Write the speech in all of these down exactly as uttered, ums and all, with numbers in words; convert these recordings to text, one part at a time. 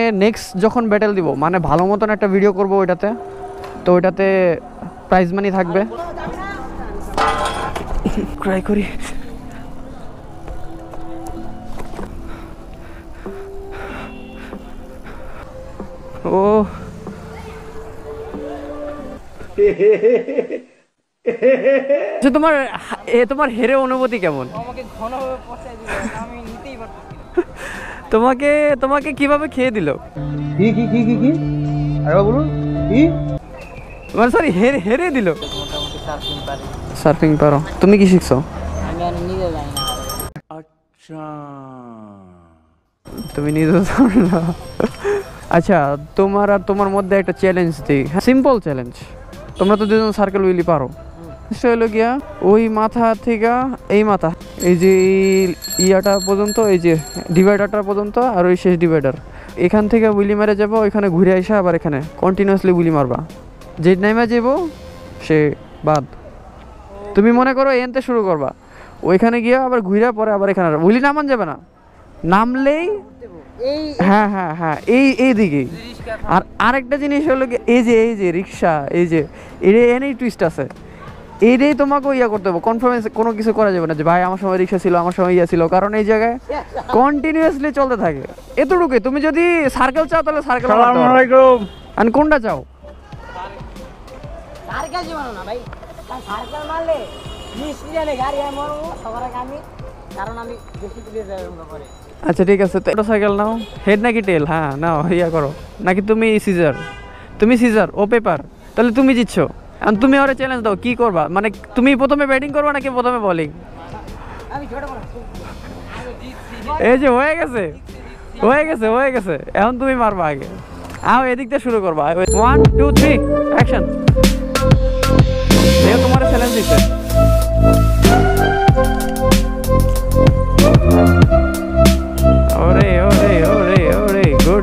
Next যখন battle দিব মানে ভালো মতন একটা ভিডিও করব ওইটাতে, তো ওইটাতে প্রাইজ মানি থাকবে। ট্রাই করি। ও তোমার এ তোমার হেরে অনুভূতি কেমন? আমাকে ঘনভাবে পচাই দিল, আমি নিতেই পারতেছি না। তোমাকে তোমাকে কিভাবে খেয়ে দিল? কি কি কি কি কি আরে বলুন কি মানে সরি হেরে হেরে দিল। মোটামুটি সার্ফিং পারি। সার্ফিং পারো? তুমি কি শিখছো? আমি আর নিজে জানি না। আচ্ছা তুমি নিজে জানো না? আচ্ছা তোমার আর তোমার মধ্যে একটা চ্যালেঞ্জ দিই, সিম্পল চ্যালেঞ্জ। তোমরা তো দুজন সার্কেল উইলি পারো, হলো গিয়া ওই মাথা থেকে এই মাথা এই যে ইয়াটা পর্যন্ত, এই যে ডিভাইডারটা পর্যন্ত আর ওই শেষ ডিভাইডার, এখান থেকে উইলি মারে যাবো, ওইখানে ঘুরে আসা আবার এখানে কন্টিনিউয়াসলি উইলি মারবা। যে নাইমা যাবো সে বাদ। তুমি মনে করো এনতে শুরু করবা, ওইখানে গিয়া আবার ঘুরে পরে আবার এখানে উইলি নামান যাবে না, নামলেই হ্যাঁ হ্যাঁ হ্যাঁ এই এই দিকেই। আর আরেকটা জিনিস হলো কি এই যে এই যে রিক্সা, এই যে এর এনেই টুইস্ট আছে, এইটাই তোমাকে ইয়া করতে হবে। কনফারেন্স কোনো কিছু করা যাবে না যে ভাই আমার সময় রিক্সা ছিল, আমার সময় ইয়া ছিল, কারণ এই জায়গায় কন্টিনিউয়াসলি চলতে থাকে। এতটুকুই। তুমি যদি সার্কেল চাও তাহলে সার্কেল, আর কোনটা চাও? সার্কেল জীবন না ভাই, সার্কেল মারলে মিষ্টি জানে গাড়ি আর মরবো সবার আগে আমি, কারণ আমি বেশি প্লেস ব্যবহার করি। আচ্ছা ঠিক আছে, তো সাইকেল নাও। হেড নাকি টেল? হ্যাঁ নাও, ইয়া করো। নাকি তুমি সিজার? তুমি সিজার ও পেপার, তাহলে তুমি জিতছো। আর তুমি ওরে চ্যালেঞ্জ দাও, কি করবা? মানে তুমি প্রথমে ব্যাটিং করবা নাকি প্রথমে বোলিং? এই যে হয়ে গেছে হয়ে গেছে হয়ে গেছে এখন তুমি মারবা আগে। আও এদিক দিয়ে শুরু করবা। One two three action. এ তোমার চ্যালেঞ্জ দিচ্ছে। ওরে ওরে ওরে ওরে গুড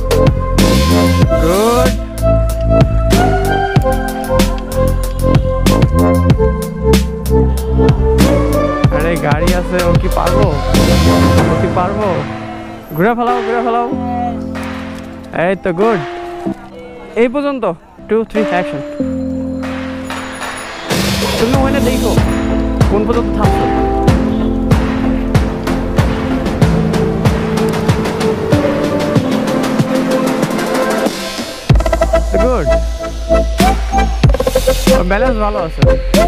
গুড। আরে গাড়ি আছে, ও কি পারবো? ও কি পারবো? ঘুরে ফেলাও ঘুরে ফেলাও। এই তো গুড। এই পর্যন্ত। Two three action. তুমি ওখানে দেখো কোন পর্যন্ত থামছো। গুড, ব্যালেন্স ভালো আছে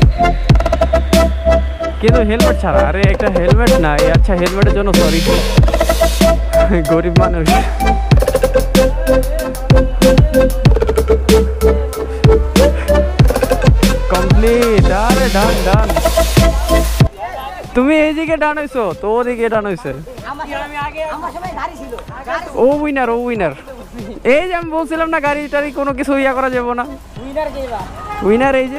কিন্তু হেলমেট ছাড়া। আরে একটা হেলমেট না, আচ্ছা হেলমেটের জন্য সরি, গরিব মানুষ। কমপ্লিট। আরে ডান ডান। তুমি এইদিকে ডান হইছো তো ওদিকে ডান হইছে। ও উইনার ও উইনার। এই যে আমি বলছিলাম না গাড়ি টাড়ি কোনো কিছু ইয়া করা যাবে না। উইনার এই যে।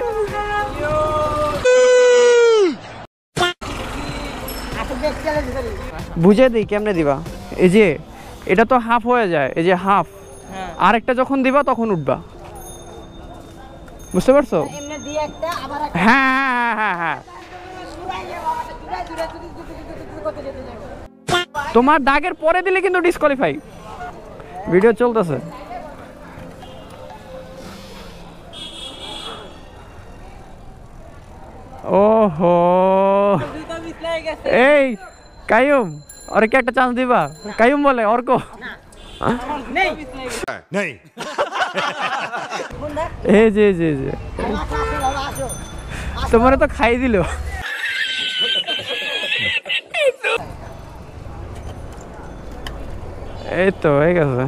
বুঝে দিই কেমনে দিবা। এই যে এটা তো হাফ হয়ে যায়, এই যে হাফ, আরেকটা যখন দিবা তখন উঠবা, বুঝতে পারছো? হ্যাঁ হ্যাঁ হ্যাঁ হ্যাঁ। তোমার দাগের পরে দিলে কিন্তু ডিসকোয়ালিফাই। ভিডিও চলতেছে। ওহো এই কায়ুম, ওরে কি একটা চান্স দিবা? কায়ুম বলে অর্ক এই যে যে যে তোমার তো খাই দিল। এই তো হয়ে গেছে,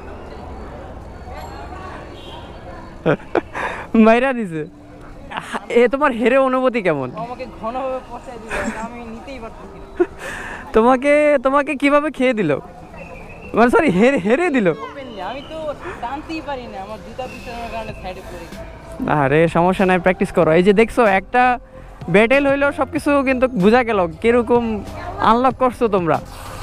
মাইরা দিছে। এ তোমার হেরে অনুভূতি কেমন? আমাকে ঘনভাবে পচাই দিল, আমি নিতেই পারতেছি না। তোমাকে তোমাকে কিভাবে খেয়ে দিল? মানে সরি হেরে হেরে দিল। আমি তো টানতেই পারি না, আমার জুতা পিছনের কারণে সাইডে পড়ে গেছে। আরে সমস্যা নাই, প্র্যাকটিস করো। এই যে দেখছো একটা ব্যাটেল হইলো, সবকিছু কিন্তু বোঝা গেল কিরকম আনলক করছো তোমরা।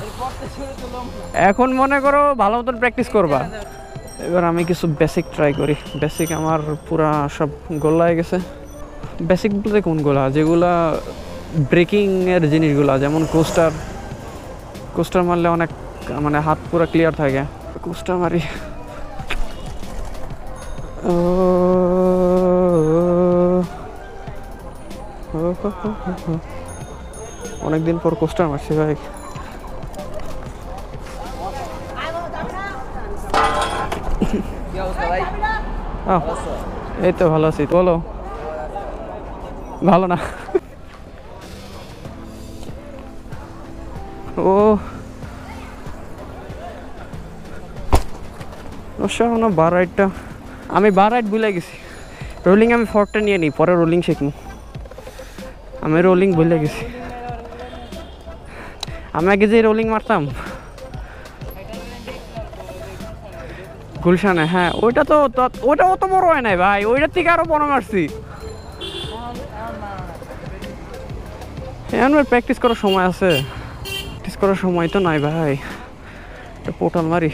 এখন মনে করো ভালো মতন প্র্যাকটিস করবা। এবার আমি কিছু বেসিক ট্রাই করি। বেসিক আমার পুরা সব গোলা হয়ে গেছে। বেসিক বলতে কোনগুলা? যেগুলা ব্রেকিংয়ের জিনিসগুলা, যেমন কোস্টার। কোস্টার মারলে অনেক মানে হাত পুরো ক্লিয়ার থাকে। কোস্টার মারি। ও অনেকদিন পর কোস্টার মারছি ভাই। এই তো ভালো আছি, বলো। ভালো না ও না বার রাইডটা আমি বার রাইড ভুলে গেছি। রোলিং আমি ফর্কটা নিয়ে নিই, পরে রোলিং শিখবো। আমি রোলিং ভুলে গেছি। আমি আগে যে রোলিং মারতাম গুলশানে, হ্যাঁ ওইটা তো ওইটা অত বড় হয় নাই ভাই, ওইটার থেকে আরো বড় মারছি। এখন প্র্যাকটিস করার সময় আছে, প্র্যাকটিস করার সময় তো নাই ভাই। এটা পোর্টাল মারি।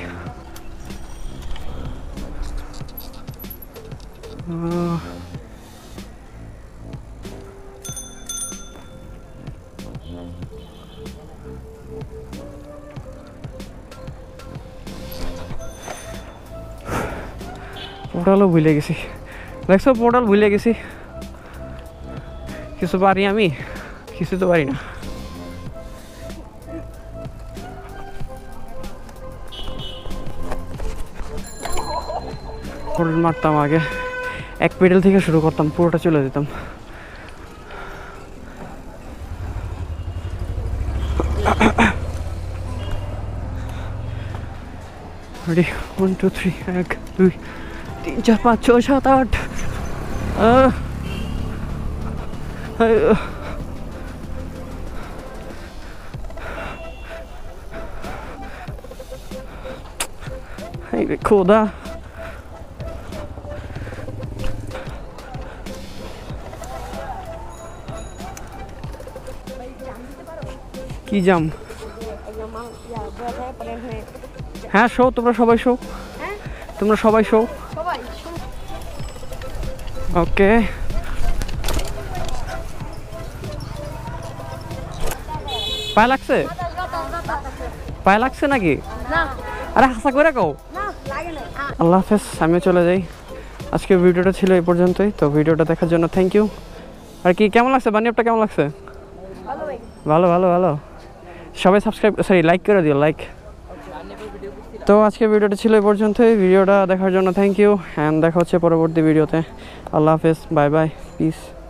পোর্টালও ভুলে গেছি, দেখছো পোর্টাল ভুলে গেছি। কিছু পারি আমি, কিছু তো পারি না। পোর্টাল মারতাম আগে, এক পেডেল থেকে শুরু করতাম, পুরোটা চলে যেতাম। রেডি, ওয়ান টু থ্রি, এক দুই তিন চার পাঁচ ছয় সাত আট। খোদা কি জাম? হ্যাঁ শো, তোমরা সবাই শো, তোমরা সবাই শো। ওকে পায়ে লাগছে, পায়ে লাগছে নাকি? আরে হাসা করে কও। আল্লাহ হাফেজ, আমিও চলে যাই। আজকে ভিডিওটা ছিল এই পর্যন্তই। তো ভিডিওটা দেখার জন্য থ্যাংক ইউ। আর কি কেমন লাগছে বানিয়াপটা, কেমন লাগছে? ভালো ভালো ভালো। সবাই সাবস্ক্রাইব সরি লাইক করে দিও, লাইক। তো আজকে ভিডিওটা ছিল এই পর্যন্তই। ভিডিওটা দেখার জন্য থ্যাংক ইউ, অ্যান্ড দেখা হচ্ছে পরবর্তী ভিডিওতে। আল্লাহ হাফেজ, বাই বাই, পিস।